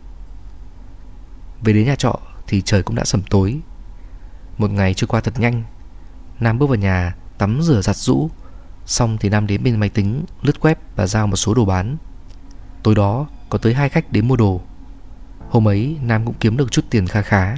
Về đến nhà trọ thì trời cũng đã sầm tối. Một ngày trôi qua thật nhanh. Nam bước vào nhà tắm rửa giặt giũ. Xong thì Nam đến bên máy tính, lướt web và giao một số đồ bán. Tối đó có tới hai khách đến mua đồ. Hôm ấy Nam cũng kiếm được chút tiền kha khá.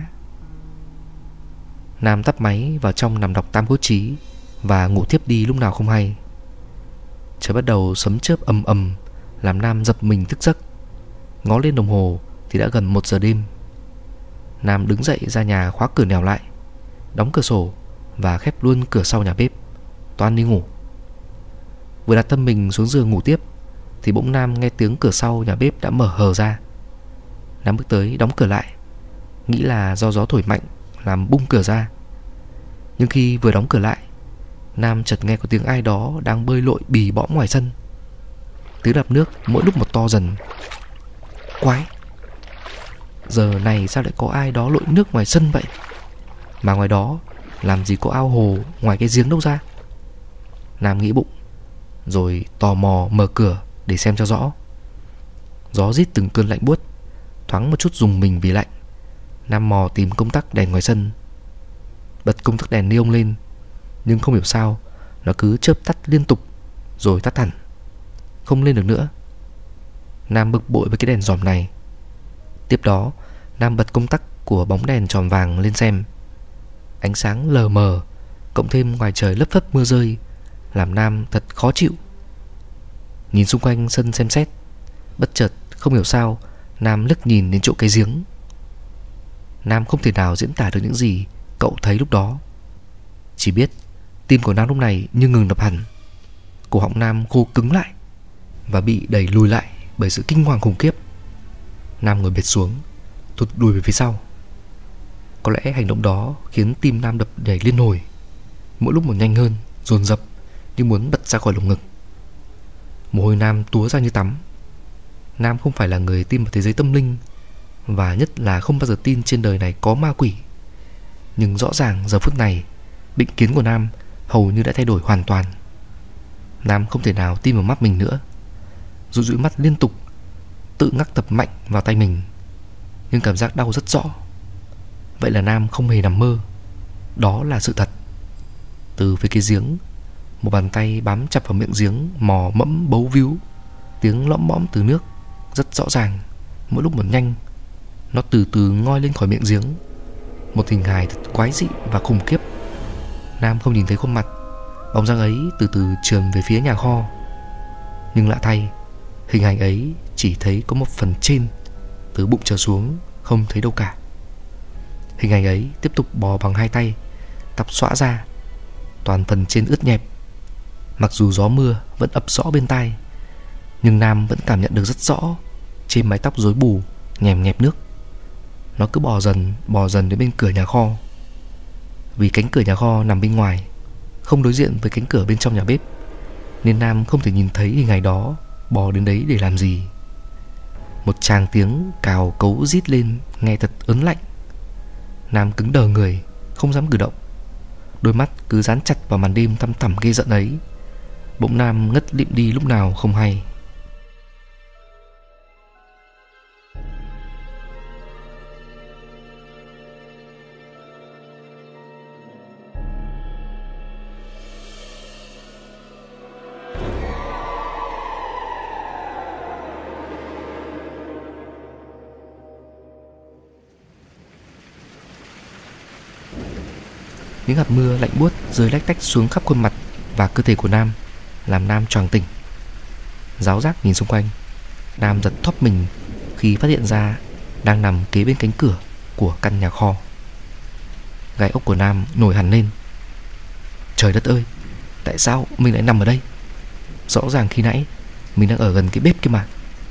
Nam tắt máy vào trong nằm đọc Tam Quốc Chí và ngủ thiếp đi lúc nào không hay. Trời bắt đầu sấm chớp ầm ầm làm Nam giật mình thức giấc. Ngó lên đồng hồ thì đã gần một giờ đêm. Nam đứng dậy ra nhà khóa cửa nẻo lại, đóng cửa sổ và khép luôn cửa sau nhà bếp, toan đi ngủ. Vừa đặt tâm mình xuống giường ngủ tiếp thì bỗng Nam nghe tiếng cửa sau nhà bếp đã mở hờ ra. Nam bước tới đóng cửa lại, nghĩ là do gió thổi mạnh làm bung cửa ra. Nhưng khi vừa đóng cửa lại, Nam chợt nghe có tiếng ai đó đang bơi lội bì bõm ngoài sân. Tiếng đập nước mỗi lúc một to dần. Quái, giờ này sao lại có ai đó lội nước ngoài sân vậy? Mà ngoài đó làm gì có ao hồ ngoài cái giếng đâu ra? Nam nghĩ bụng, rồi tò mò mở cửa để xem cho rõ. Gió rít từng cơn lạnh buốt, thoáng một chút rùng mình vì lạnh. Nam mò tìm công tắc đèn ngoài sân, bật công tắc đèn neon lên, nhưng không hiểu sao nó cứ chớp tắt liên tục rồi tắt hẳn, không lên được nữa. Nam bực bội với cái đèn dòm này. Tiếp đó Nam bật công tắc của bóng đèn tròn vàng lên xem. Ánh sáng lờ mờ cộng thêm ngoài trời lấp phấp mưa rơi làm Nam thật khó chịu. Nhìn xung quanh sân xem xét, bất chợt không hiểu sao Nam lướt nhìn đến chỗ cái giếng. Nam không thể nào diễn tả được những gì cậu thấy lúc đó. Chỉ biết tim của Nam lúc này như ngừng đập hẳn. Cổ họng Nam khô cứng lại và bị đẩy lùi lại bởi sự kinh hoàng khủng khiếp. Nam ngồi bệt xuống, thụt lùi về phía sau. Có lẽ hành động đó khiến tim Nam đập nhảy liên hồi, mỗi lúc một nhanh hơn, dồn dập như muốn bật ra khỏi lồng ngực. Mồ hôi Nam túa ra như tắm. Nam không phải là người tin vào thế giới tâm linh, và nhất là không bao giờ tin trên đời này có ma quỷ. Nhưng rõ ràng giờ phút này, định kiến của Nam hầu như đã thay đổi hoàn toàn. Nam không thể nào tin vào mắt mình nữa. Dụi dụi mắt liên tục, tự ngắc tập mạnh vào tay mình, nhưng cảm giác đau rất rõ. Vậy là Nam không hề nằm mơ. Đó là sự thật. Từ phía cái giếng, một bàn tay bám chặt vào miệng giếng mò mẫm bấu víu. Tiếng lõm mõm từ nước rất rõ ràng, mỗi lúc một nhanh. Nó từ từ ngoi lên khỏi miệng giếng, một hình hài thật quái dị và khủng khiếp. Nam không nhìn thấy khuôn mặt, bóng dáng ấy từ từ trườn về phía nhà kho. Nhưng lạ thay, hình ảnh ấy chỉ thấy có một phần trên, từ bụng trở xuống không thấy đâu cả. Hình ảnh ấy tiếp tục bò bằng hai tay, tóc xõa ra, toàn phần trên ướt nhẹp. Mặc dù gió mưa vẫn ập rõ bên tai, nhưng Nam vẫn cảm nhận được rất rõ trên mái tóc rối bù nhèm nhẹp nước. Nó cứ bò dần bò dần đến bên cửa nhà kho. Vì cánh cửa nhà kho nằm bên ngoài, không đối diện với cánh cửa bên trong nhà bếp, nên Nam không thể nhìn thấy hình ảnh đó bò đến đấy để làm gì. Một tràng tiếng cào cấu rít lên nghe thật ớn lạnh. Nam cứng đờ người, không dám cử động. Đôi mắt cứ dán chặt vào màn đêm thăm thẳm ghê giận ấy. Bỗng Nam ngất lịm đi lúc nào không hay. Những hạt mưa lạnh buốt rơi lách tách xuống khắp khuôn mặt và cơ thể của Nam, làm Nam choàng tỉnh. Ráo rác nhìn xung quanh, Nam giật thóp mình khi phát hiện ra đang nằm kế bên cánh cửa của căn nhà kho. Gai ốc của Nam nổi hẳn lên. Trời đất ơi, tại sao mình lại nằm ở đây? Rõ ràng khi nãy mình đang ở gần cái bếp kia mà.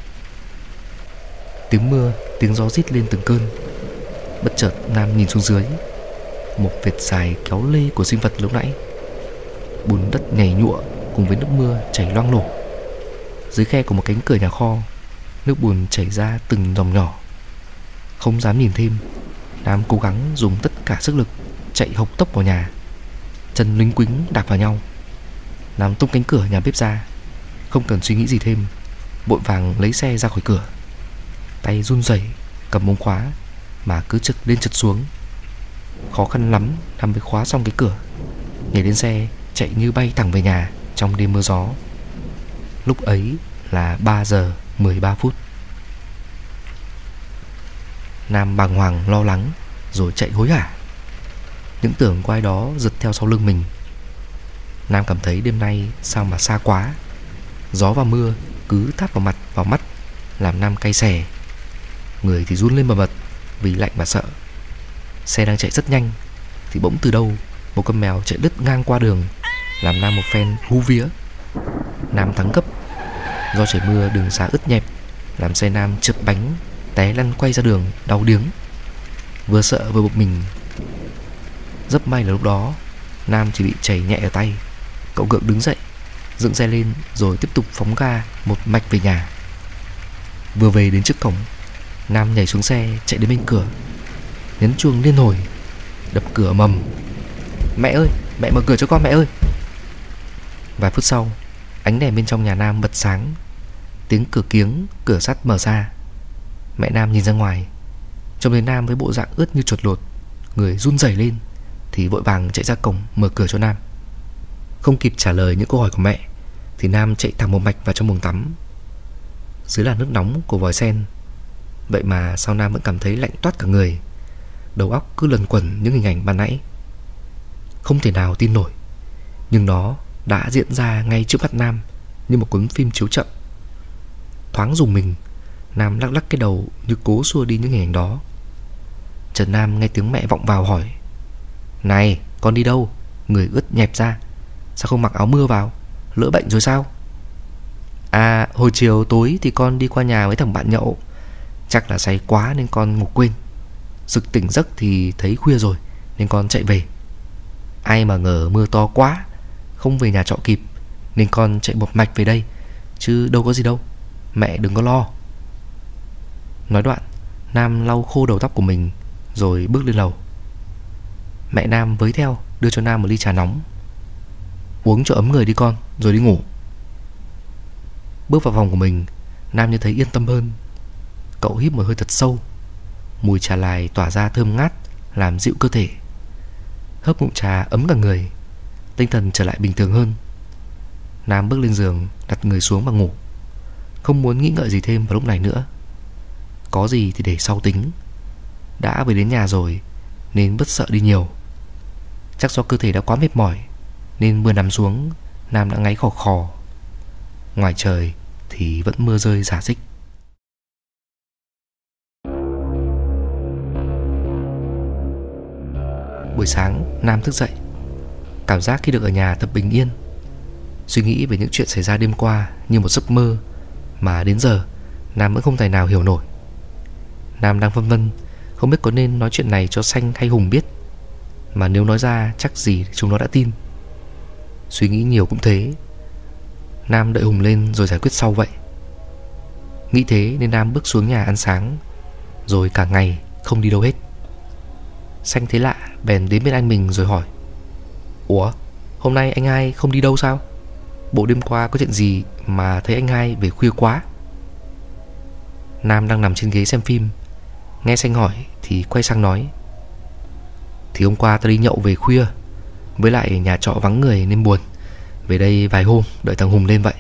Tiếng mưa, tiếng gió rít lên từng cơn. Bất chợt Nam nhìn xuống dưới. Một vệt dài kéo lê của sinh vật lúc nãy. Bùn đất nhảy nhụa cùng với nước mưa chảy loang lổ. Dưới khe của một cánh cửa nhà kho, nước bùn chảy ra từng dòng nhỏ. Không dám nhìn thêm, Nam cố gắng dùng tất cả sức lực chạy hộc tốc vào nhà. Chân lính quính đạp vào nhau. Nam tung cánh cửa nhà bếp ra, không cần suy nghĩ gì thêm, vội vàng lấy xe ra khỏi cửa. Tay run rẩy cầm ống khóa mà cứ trật lên trật xuống. Khó khăn lắm Nam mới khóa xong cái cửa, nhảy lên xe chạy như bay thẳng về nhà trong đêm mưa gió. Lúc ấy là ba giờ mười ba phút. Nam bàng hoàng lo lắng rồi chạy hối hả. Những tưởng có ai đó giật theo sau lưng mình. Nam cảm thấy đêm nay sao mà xa quá. Gió và mưa cứ tát vào mặt vào mắt, làm Nam cay xè. Người thì run lên bần bật vì lạnh và sợ. Xe đang chạy rất nhanh thì bỗng từ đâu một con mèo chạy đứt ngang qua đường, làm Nam một phen hú vía. Nam thắng gấp. Do trời mưa đường xá ướt nhẹp, làm xe Nam trượt bánh, té lăn quay ra đường đau điếng. Vừa sợ vừa bực mình. Rất may là lúc đó Nam chỉ bị chảy nhẹ ở tay. Cậu gượng đứng dậy, dựng xe lên rồi tiếp tục phóng ga một mạch về nhà. Vừa về đến trước cổng, Nam nhảy xuống xe chạy đến bên cửa, nhấn chuông liên hồi, đập cửa mầm. Mẹ ơi, mẹ mở cửa cho con mẹ ơi. Vài phút sau, ánh đèn bên trong nhà Nam bật sáng. Tiếng cửa kiếng, cửa sắt mở ra. Mẹ Nam nhìn ra ngoài, trông thấy Nam với bộ dạng ướt như chuột lột, người run rẩy lên, thì vội vàng chạy ra cổng mở cửa cho Nam. Không kịp trả lời những câu hỏi của mẹ thì Nam chạy thẳng một mạch vào trong buồng tắm. Dưới làn nước nóng của vòi sen, vậy mà sao Nam vẫn cảm thấy lạnh toát cả người. Đầu óc cứ lẩn quẩn những hình ảnh ban nãy. Không thể nào tin nổi, nhưng nó đã diễn ra ngay trước mắt Nam như một cuốn phim chiếu chậm. Thoáng rùng mình, Nam lắc lắc cái đầu như cố xua đi những hình ảnh đó. Trần Nam nghe tiếng mẹ vọng vào hỏi: Này, con đi đâu? Người ướt nhẹp ra, sao không mặc áo mưa vào? Lỡ bệnh rồi sao? À, hồi chiều tối thì con đi qua nhà với thằng bạn nhậu. Chắc là say quá nên con ngủ quên. Sực tỉnh giấc thì thấy khuya rồi nên con chạy về. Ai mà ngờ mưa to quá, không về nhà trọ kịp nên con chạy một mạch về đây, chứ đâu có gì đâu. Mẹ đừng có lo. Nói đoạn, Nam lau khô đầu tóc của mình rồi bước lên lầu. Mẹ Nam với theo đưa cho Nam một ly trà nóng. Uống cho ấm người đi con, rồi đi ngủ. Bước vào phòng của mình, Nam như thấy yên tâm hơn. Cậu hít một hơi thật sâu. Mùi trà lài tỏa ra thơm ngát, làm dịu cơ thể. Hớp ngụm trà ấm cả người, tinh thần trở lại bình thường hơn. Nam bước lên giường, đặt người xuống mà ngủ. Không muốn nghĩ ngợi gì thêm vào lúc này nữa. Có gì thì để sau tính. Đã về đến nhà rồi nên bớt sợ đi nhiều. Chắc do cơ thể đã quá mệt mỏi nên vừa nằm xuống, Nam đã ngáy khò khò. Ngoài trời thì vẫn mưa rơi rả rích. Buổi sáng, Nam thức dậy, cảm giác khi được ở nhà thật bình yên. Suy nghĩ về những chuyện xảy ra đêm qua như một giấc mơ mà đến giờ Nam vẫn không tài nào hiểu nổi. Nam đang phân vân, không biết có nên nói chuyện này cho Xanh hay Hùng biết, mà nếu nói ra chắc gì chúng nó đã tin. Suy nghĩ nhiều cũng thế, Nam đợi Hùng lên rồi giải quyết sau vậy. Nghĩ thế nên Nam bước xuống nhà ăn sáng, rồi cả ngày không đi đâu hết. Xanh thấy lạ bèn đến bên anh mình rồi hỏi: Ủa, hôm nay anh hai không đi đâu sao? Bộ đêm qua có chuyện gì mà thấy anh hai về khuya quá? Nam đang nằm trên ghế xem phim, nghe Xanh hỏi thì quay sang nói: Thì hôm qua ta đi nhậu về khuya, với lại nhà trọ vắng người nên buồn, về đây vài hôm đợi thằng Hùng lên vậy.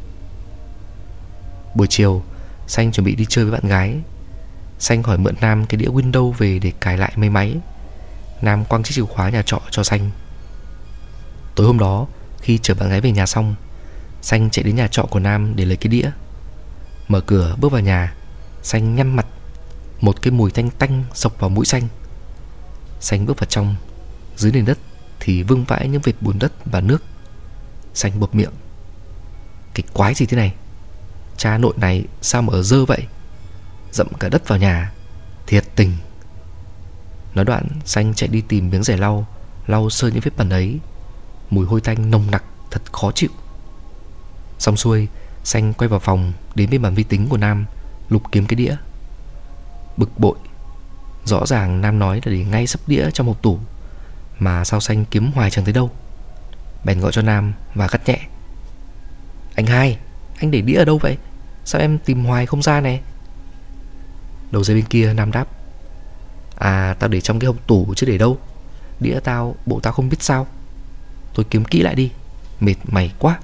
Buổi chiều, Xanh chuẩn bị đi chơi với bạn gái. Xanh hỏi mượn Nam cái đĩa Windows về để cài lại mấy máy. Nam quăng chiếc chìa khóa nhà trọ cho Xanh. Tối hôm đó, khi chở bạn gái về nhà xong, Xanh chạy đến nhà trọ của Nam để lấy cái đĩa. Mở cửa bước vào nhà, Xanh nhăn mặt. Một cái mùi tanh tanh xộc vào mũi Xanh. Xanh bước vào trong. Dưới nền đất thì vương vãi những vệt bùn đất và nước. Xanh bụp miệng. Cái quái gì thế này? Cha nội này sao mà ở dơ vậy? Dậm cả đất vào nhà. Thiệt tình. Nói đoạn, Xanh chạy đi tìm miếng rẻ lau, lau sơ những vết bẩn ấy. Mùi hôi tanh nồng nặc, thật khó chịu. Xong xuôi, Xanh quay vào phòng, đến bên bàn vi tính của Nam, lục kiếm cái đĩa. Bực bội. Rõ ràng Nam nói là để ngay sấp đĩa trong hộp tủ, mà sao Xanh kiếm hoài chẳng thấy đâu. Bèn gọi cho Nam và gắt nhẹ. Anh hai, anh để đĩa ở đâu vậy? Sao em tìm hoài không ra nè? Đầu dây bên kia Nam đáp. À, tao để trong cái hộp tủ chứ để đâu. Đĩa tao, bộ tao không biết sao. Tôi kiếm kỹ lại đi, mệt mày quá.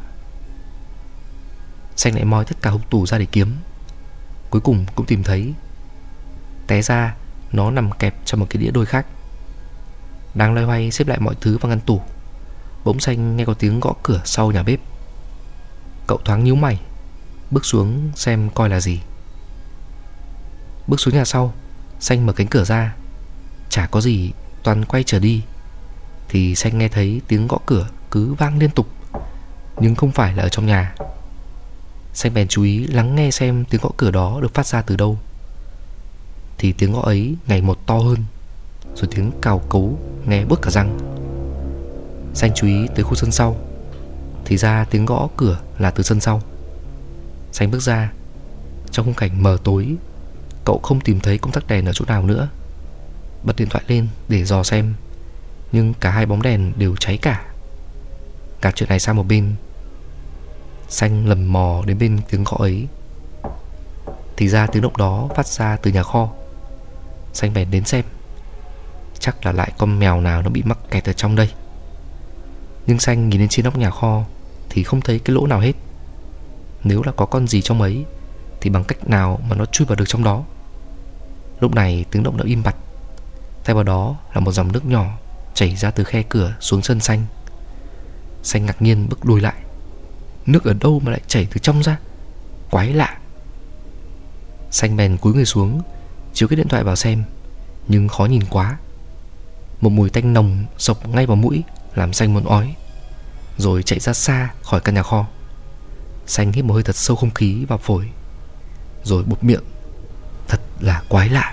Xanh lại moi tất cả hộp tủ ra để kiếm. Cuối cùng cũng tìm thấy. Té ra nó nằm kẹp trong một cái đĩa đôi khác. Đang loay hoay xếp lại mọi thứ vào ngăn tủ, bỗng Xanh nghe có tiếng gõ cửa sau nhà bếp. Cậu thoáng nhíu mày, bước xuống xem coi là gì. Bước xuống nhà sau, Xanh mở cánh cửa ra. Chả có gì, toàn quay trở đi, thì Xanh nghe thấy tiếng gõ cửa cứ vang liên tục, nhưng không phải là ở trong nhà. Xanh bèn chú ý lắng nghe xem tiếng gõ cửa đó được phát ra từ đâu. Thì tiếng gõ ấy ngày một to hơn, rồi tiếng cào cấu nghe buốt cả răng. Xanh chú ý tới khu sân sau, thì ra tiếng gõ cửa là từ sân sau. Xanh bước ra. Trong khung cảnh mờ tối, cậu không tìm thấy công tắc đèn ở chỗ nào nữa. Bật điện thoại lên để dò xem, nhưng cả hai bóng đèn đều cháy cả. Gạt chuyện này sang một bên, Xanh lầm mò đến bên tiếng gõ ấy. Thì ra tiếng động đó phát ra từ nhà kho. Xanh bèn đến xem. Chắc là lại con mèo nào nó bị mắc kẹt ở trong đây. Nhưng Xanh nhìn lên trên nóc nhà kho thì không thấy cái lỗ nào hết. Nếu là có con gì trong ấy thì bằng cách nào mà nó chui vào được trong đó. Lúc này tiếng động đã im bặt. Thay vào đó là một dòng nước nhỏ chảy ra từ khe cửa xuống chân Xanh. Xanh ngạc nhiên bước lùi lại. Nước ở đâu mà lại chảy từ trong ra? Quái lạ. Xanh bèn cúi người xuống, chiếu cái điện thoại vào xem, nhưng khó nhìn quá. Một mùi tanh nồng xộc ngay vào mũi, làm Xanh muốn ói, rồi chạy ra xa khỏi căn nhà kho. Xanh hít một hơi thật sâu không khí vào phổi, rồi bụp miệng. Thật là quái lạ.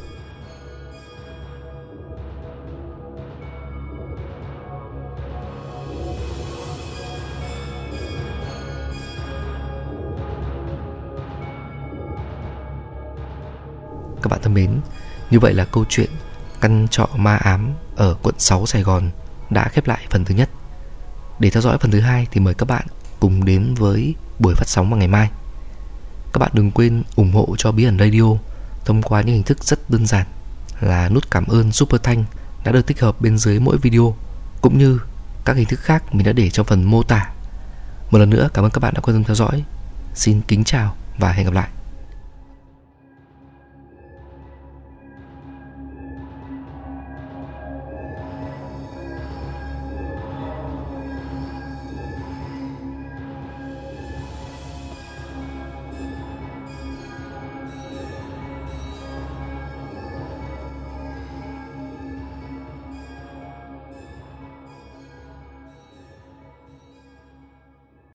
Các bạn thân mến, như vậy là câu chuyện Căn trọ ma ám ở quận sáu Sài Gòn đã khép lại phần thứ nhất. Để theo dõi phần thứ hai thì mời các bạn cùng đến với buổi phát sóng vào ngày mai. Các bạn đừng quên ủng hộ cho Bí ẩn Radio thông qua những hình thức rất đơn giản là nút cảm ơn Super Thanh đã được tích hợp bên dưới mỗi video, cũng như các hình thức khác mình đã để trong phần mô tả. Một lần nữa cảm ơn các bạn đã quan tâm theo dõi. Xin kính chào và hẹn gặp lại.